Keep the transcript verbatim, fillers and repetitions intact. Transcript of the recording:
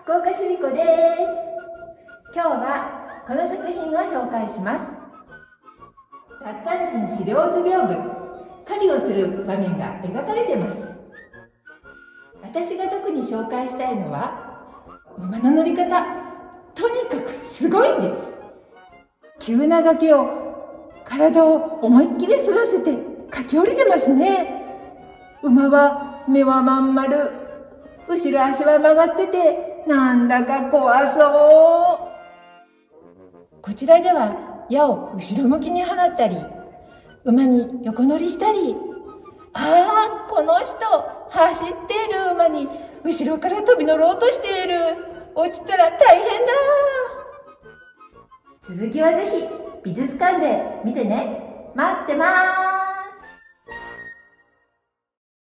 福岡しみこです。今日はこの作品を紹介します。達丹人資料図屏風、狩りをする場面が描かれています。私が特に紹介したいのは馬の乗り方、とにかくすごいんです。急な崖を体を思いっきり反らせて駆け下りてますね。馬は目はまん丸、後ろ足は曲がっててなんだか怖そう。こちらでは矢を後ろ向きに放ったり、馬に横乗りしたり、ああこの人走っている馬に後ろから飛び乗ろうとしている、落ちたら大変だ。続きはぜひ美術館で見てね。待ってます。